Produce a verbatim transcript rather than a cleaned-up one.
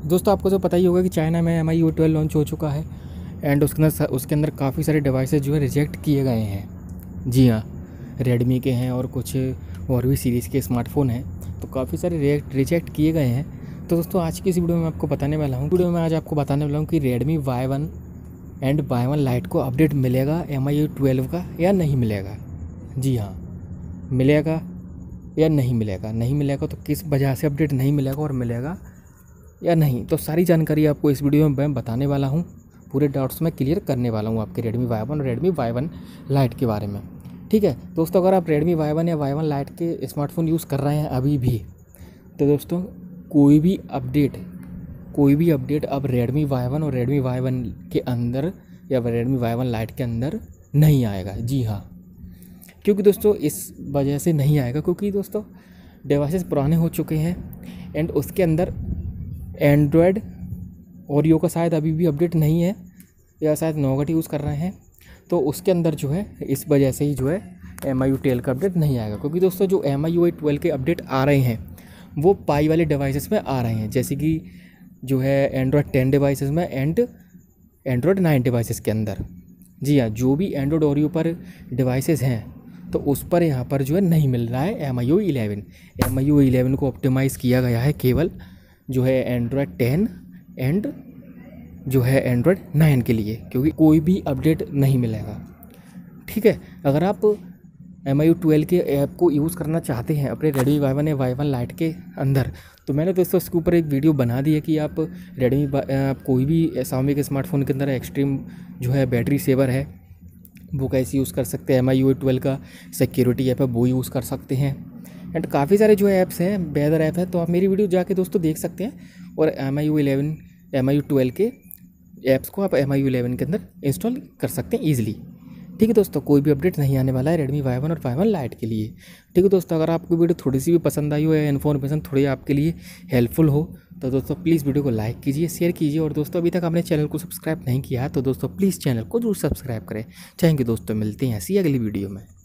दोस्तों आपको तो पता ही होगा कि चाइना में M I U twelve launch हो चुका है एंड उसके अंदर उसके अंदर काफ़ी सारे डिवाइसेज जो है रिजेक्ट किए गए हैं। जी हाँ, रेडमी के हैं और कुछ और भी सीरीज़ के स्मार्टफ़ोन हैं, तो काफ़ी सारे रिजेक्ट किए गए हैं। तो दोस्तों आज की इस वीडियो में आपको बताने वाला हूँ वीडियो में आज आपको बताने वाला हूँ कि Redmi Y one and Y one lite को अपडेट मिलेगा एम आई यू ट्वेल्व का या नहीं मिलेगा। जी हाँ, मिलेगा या नहीं मिलेगा। नहीं मिलेगा तो किस वजह से अपडेट नहीं मिलेगा और मिलेगा या नहीं, तो सारी जानकारी आपको इस वीडियो में मैं बताने वाला हूँ। पूरे डाउट्स में क्लियर करने वाला हूँ आपके रेडमी वाई वन और रेडमी वाई वन लाइट के बारे में। ठीक है दोस्तों, अगर आप रेडमी वाई वन या वाई वन लाइट के स्मार्टफोन यूज़ कर रहे हैं अभी भी, तो दोस्तों कोई भी अपडेट कोई भी अपडेट अब रेडमी वाई वन और रेडमी वाई वन के अंदर या रेडमी वाई वन लाइट के अंदर नहीं आएगा। जी हाँ, क्योंकि दोस्तों इस वजह से नहीं आएगा क्योंकि दोस्तों डिवाइसेस पुराने हो चुके हैं एंड उसके अंदर एंड्रॉयड ओरियो का शायद अभी भी अपडेट नहीं है या शायद नौगट यूज़ कर रहे हैं, तो उसके अंदर जो है इस वजह से ही जो है एम आई यू ट्वेल्व का अपडेट नहीं आएगा। क्योंकि दोस्तों जो एम आई यू ट्वेल्व के अपडेट आ रहे हैं वो पाई वाले डिवाइसेस में आ रहे हैं, जैसे कि जो है एंड्रॉयड टेन डिवाइसेस में एंड एंड्रॉयड नाइन डिवाइसेस के अंदर। जी हाँ, जो भी एंड्रॉयड ओरियो पर डिवाइसेस हैं तो उस पर यहाँ पर जो है नहीं मिल रहा है M I U eleven. M I U eleven को ऑप्टिमाइज़ किया गया है केवल जो है एंड्रॉयड टेन एंड जो है एंड्रॉयड नाइन के लिए, क्योंकि कोई भी अपडेट नहीं मिलेगा। ठीक है, अगर आप एम आई यू ट्वेल्व के ऐप को यूज़ करना चाहते हैं अपने रेडमी वाई वन या वाई वन लाइट के अंदर, तो मैंने दोस्तों इसके ऊपर एक वीडियो बना दी है कि आप रेडमी आप कोई भी Xiaomi के स्मार्टफोन के अंदर एक्सट्रीम जो है बैटरी सेवर है वो कैसे यूज़ कर सकते हैं। एम आई यू ट्वेल्व का सिक्योरिटी ऐप है वो यूज़ कर सकते हैं एंड काफ़ी सारे जो ऐप्स हैं, बेहतर ऐप है, तो आप मेरी वीडियो जाके दोस्तों देख सकते हैं और M I U eleven M I U twelve के ऐप्स को आप एम आई यू इलेवन के अंदर इंस्टॉल कर सकते हैं ईजिली। ठीक है दोस्तों, कोई भी अपडेट नहीं आने वाला है रेडमी वाई वन और वाई वन लाइट के लिए। ठीक है दोस्तों, अगर आपको वीडियो थोड़ी सी भी पसंद आई हो या इन्फॉर्मेशन थोड़ी आपके लिए हेल्पफुल हो तो दोस्तों प्लीज़ वीडियो को लाइक कीजिए, शेयर कीजिए और दोस्तों अभी तक आपने चैनल को सब्सक्राइब नहीं किया तो दोस्तों प्लीज़ चैनल को जरूर सब्सक्राइब करें। थैंक यू दोस्तों, मिलते हैं ऐसी अगली वीडियो में।